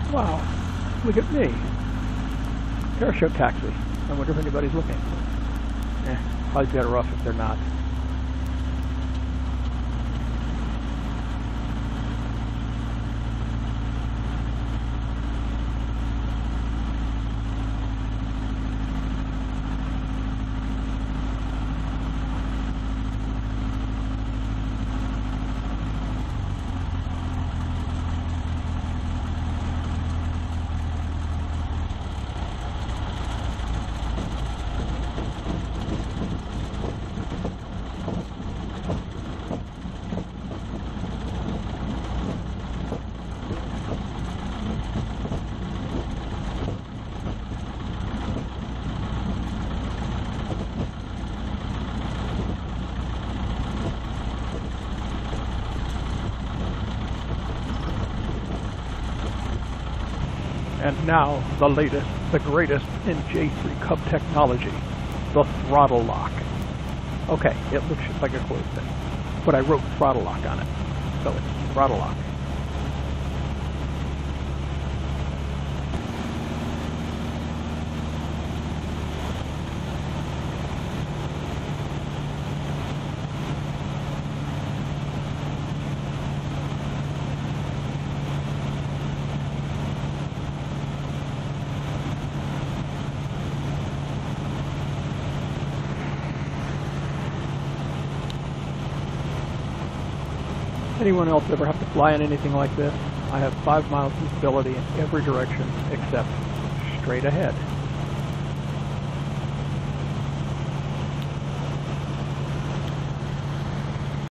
Wow, look at me. Parachute taxi. I wonder if anybody's looking. Probably better off if they're not. And now, the latest, the greatest in J3 Cub technology, the throttle lock. Okay, it looks just like a closed thing, but I wrote throttle lock on it, so it's throttle lock. Anyone else ever have to fly in anything like this? I have 5 miles visibility in every direction except straight ahead.